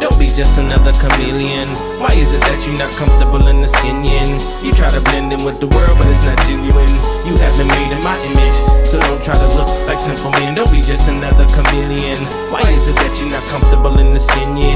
Don't be just another chameleon. Why is it that you're not comfortable in the skin yin? You try to blend in with the world, but it's not genuine. You have been made in my image, so don't try to look like simple men. Don't be just another chameleon. Why is it that you're not comfortable in the skin yin?